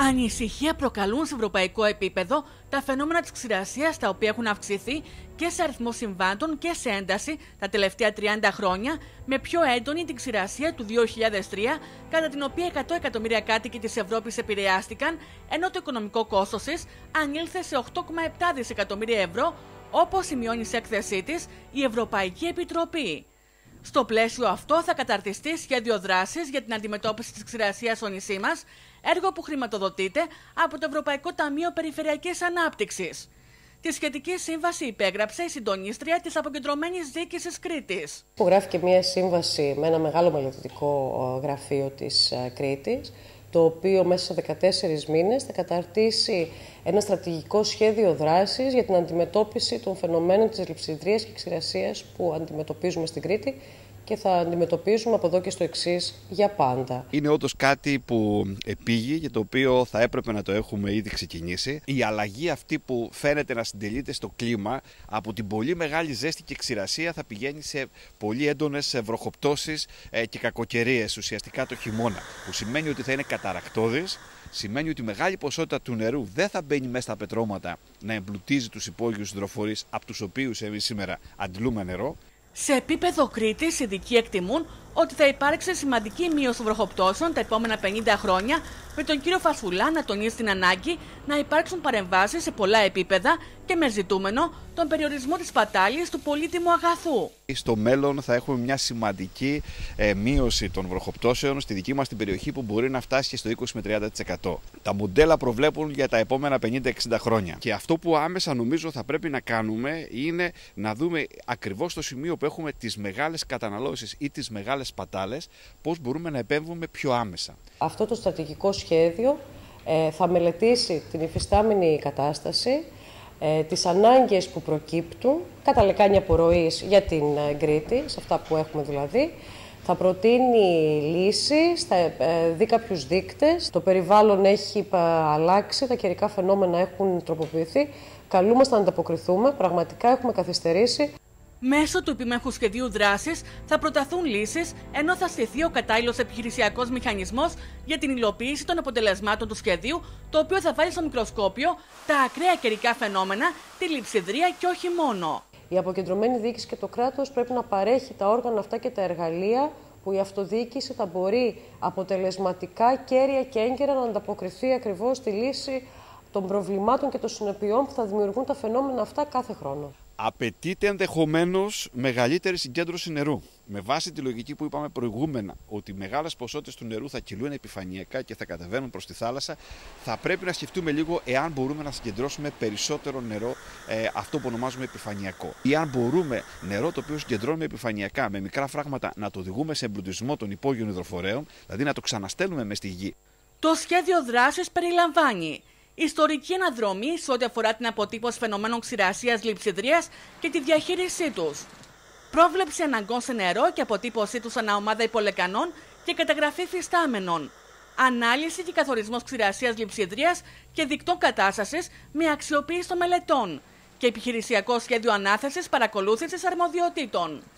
Ανησυχία προκαλούν σε ευρωπαϊκό επίπεδο τα φαινόμενα της ξηρασίας, τα οποία έχουν αυξηθεί και σε αριθμό συμβάντων και σε ένταση τα τελευταία 30 χρόνια, με πιο έντονη την ξηρασία του 2003, κατά την οποία 100 εκατομμύρια κάτοικοι της Ευρώπης επηρεάστηκαν, ενώ το οικονομικό κόστος της ανήλθε σε 8,7 δισεκατομμύρια ευρώ, όπως σημειώνει σε έκθεσή της η Ευρωπαϊκή Επιτροπή. Στο πλαίσιο αυτό θα καταρτιστεί σχέδιο δράσης για την αντιμετώπιση της ξηρασίας στο νησί μας, έργο που χρηματοδοτείται από το Ευρωπαϊκό Ταμείο Περιφερειακής Ανάπτυξης. Τη σχετική σύμβαση υπέγραψε η συντονίστρια της Αποκεντρωμένης Διοίκησης Κρήτης. Υπογράφηκε μια σύμβαση με ένα μεγάλο μελετητικό γραφείο της Κρήτης, το οποίο μέσα σε 14 μήνες θα καταρτήσει ένα στρατηγικό σχέδιο δράσης για την αντιμετώπιση των φαινομένων της λειψιδρίας και ξηρασίας που αντιμετωπίζουμε στην Κρήτη και θα αντιμετωπίζουμε από εδώ και στο εξής για πάντα. Είναι όντως κάτι που επήγει, για το οποίο θα έπρεπε να το έχουμε ήδη ξεκινήσει. Η αλλαγή αυτή που φαίνεται να συντελείται στο κλίμα, από την πολύ μεγάλη ζέστη και ξηρασία θα πηγαίνει σε πολύ έντονες βροχοπτώσεις και κακοκαιρίες ουσιαστικά το χειμώνα, που σημαίνει ότι θα είναι καταρρακτώδης. Σημαίνει ότι μεγάλη ποσότητα του νερού δεν θα μπαίνει μέσα στα πετρώματα να εμπλουτίζει τους υπόγειους υδροφορείς, από τους οποίους εμείς σήμερα αντλούμε νερό. Σε επίπεδο Κρήτης, οι ειδικοί εκτιμούν ότι θα υπάρξει σημαντική μείωση των βροχοπτώσεων τα επόμενα 50 χρόνια, με τον κύριο Φασουλά να τονίσει την ανάγκη να υπάρξουν παρεμβάσεις σε πολλά επίπεδα και με ζητούμενο τον περιορισμό της σπατάλης του πολύτιμου αγαθού. Στο μέλλον θα έχουμε μια σημαντική μείωση των βροχοπτώσεων στη δική μας την περιοχή, που μπορεί να φτάσει στο 20 με 30%. Τα μοντέλα προβλέπουν για τα επόμενα 50-60 χρόνια. Και αυτό που άμεσα νομίζω θα πρέπει να κάνουμε είναι να δούμε ακριβώς το σημείο που έχουμε τις μεγάλες καταναλώσεις ή τις μεγάλες σπατάλες, πώς μπορούμε να επέμβουμε πιο άμεσα. Αυτό το στρατηγικό σχέδιο θα μελετήσει την υφιστάμενη κατάσταση, τις ανάγκες που προκύπτουν κατά λεκάνη απορροής για την Κρήτη, σε αυτά που έχουμε δηλαδή. Θα προτείνει λύσεις, θα δει κάποιους δείκτες. Το περιβάλλον έχει αλλάξει, τα καιρικά φαινόμενα έχουν τροποποιηθεί. Καλούμαστε να ανταποκριθούμε, πραγματικά έχουμε καθυστερήσει. Μέσω του επιμέχου σχεδίου δράσης θα προταθούν λύσεις, ενώ θα στηθεί ο κατάλληλος επιχειρησιακός μηχανισμός για την υλοποίηση των αποτελεσμάτων του σχεδίου, το οποίο θα βάλει στο μικροσκόπιο τα ακραία καιρικά φαινόμενα, τη λειψιδρία και όχι μόνο. Η αποκεντρωμένη διοίκηση και το κράτος πρέπει να παρέχει τα όργανα αυτά και τα εργαλεία που η αυτοδιοίκηση θα μπορεί αποτελεσματικά, κέρια και έγκαιρα να ανταποκριθεί ακριβώς στη λύση των προβλημάτων και των συνεπειών που θα δημιουργούν τα φαινόμενα αυτά κάθε χρόνο. Απαιτείται ενδεχομένως μεγαλύτερη συγκέντρωση νερού. Με βάση τη λογική που είπαμε προηγούμενα, ότι μεγάλες ποσότητες του νερού θα κυλούν επιφανειακά και θα κατεβαίνουν προς τη θάλασσα, θα πρέπει να σκεφτούμε λίγο εάν μπορούμε να συγκεντρώσουμε περισσότερο νερό, αυτό που ονομάζουμε επιφανειακό. Ή αν μπορούμε νερό το οποίο συγκεντρώνουμε επιφανειακά με μικρά φράγματα να το οδηγούμε σε εμπλουτισμό των υπόγειων υδροφορέων, δηλαδή να το ξαναστέλνουμε μες στη γη. Το σχέδιο δράσης περιλαμβάνει ιστορική αναδρομή σε ό,τι αφορά την αποτύπωση φαινομένων ξηρασίας λειψιδρίας και τη διαχείρισή τους. Πρόβλεψη αναγκών σε νερό και αποτύπωσή τους ανά ομάδα υπολεκανών και καταγραφή φυστάμενων. Ανάλυση και καθορισμός ξηρασίας λειψιδρίας και δικτών κατάστασης με αξιοποίηση των μελετών. Και επιχειρησιακό σχέδιο ανάθεσης παρακολούθησης αρμοδιοτήτων.